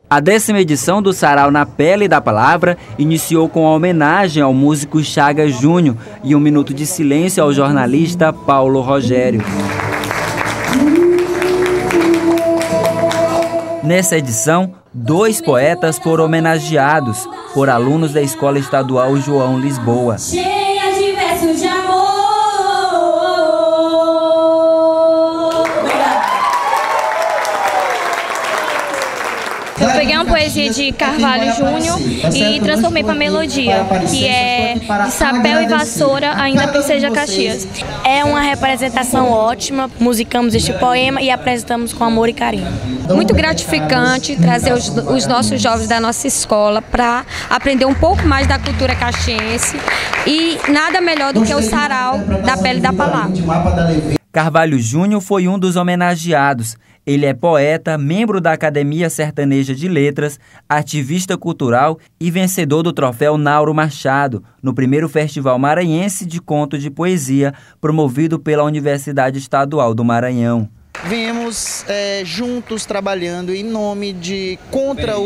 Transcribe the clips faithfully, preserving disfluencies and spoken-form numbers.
A décima edição do Sarau na Pele da Palavra iniciou com a homenagem ao músico Chagas Júnior e um minuto de silêncio ao jornalista Paulo Rogério. Nessa edição, dois poetas foram homenageados por alunos da Escola Estadual João Lisboa. Cheia de versos de amor. Eu peguei uma poesia de Carvalho Júnior e transformei para melodia, que é de Chapéu e Vassoura, ainda Princesa Caxias. É uma representação ótima, musicamos este poema e apresentamos com amor e carinho. Muito gratificante trazer os, os nossos jovens da nossa escola para aprender um pouco mais da cultura caxiense e nada melhor do que o Sarau da Pele da Palavra. Carvalho Júnior foi um dos homenageados. Ele é poeta, membro da Academia Sertaneja de Letras, ativista cultural e vencedor do troféu Nauro Machado, no primeiro Festival Maranhense de Conto de Poesia, promovido pela Universidade Estadual do Maranhão. Viemos é, juntos trabalhando em nome de contra o,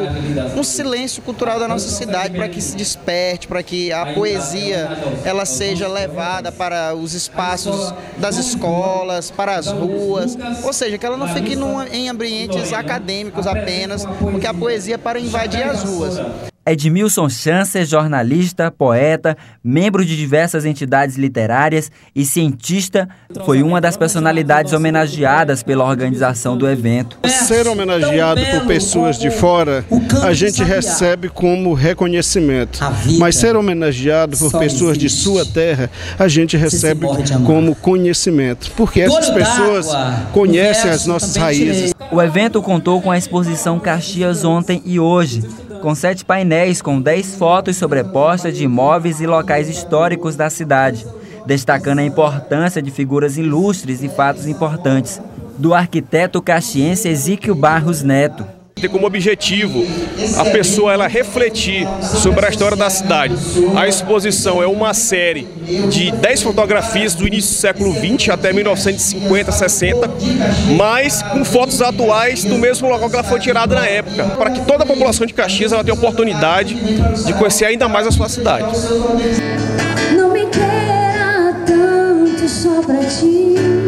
o um silêncio cultural da nossa cidade, para que se desperte, para que a poesia ela seja levada para os espaços das escolas, para as ruas, ou seja, que ela não fique num, em ambientes acadêmicos apenas, porque a poesia é para invadir as ruas. Edmilson Chancer, jornalista, poeta, membro de diversas entidades literárias e cientista, foi uma das personalidades homenageadas pela organização do evento. Ser homenageado por pessoas de fora, a gente recebe como reconhecimento. Mas ser homenageado por pessoas de sua terra, a gente recebe como conhecimento. Porque essas pessoas conhecem as nossas raízes. O evento contou com a exposição Caxias Ontem e Hoje, com sete painéis com dez fotos sobrepostas de imóveis e locais históricos da cidade, destacando a importância de figuras ilustres e fatos importantes, do arquiteto caxiense Ezequiel Barros Neto. Tem como objetivo a pessoa ela refletir sobre a história da cidade. A exposição é uma série de dez fotografias do início do século vinte até mil novecentos e cinquenta, sessenta, mas com fotos atuais do mesmo local que ela foi tirada na época, para que toda a população de Caxias ela tenha a oportunidade de conhecer ainda mais a sua cidade. Não me queira tanto só pra ti.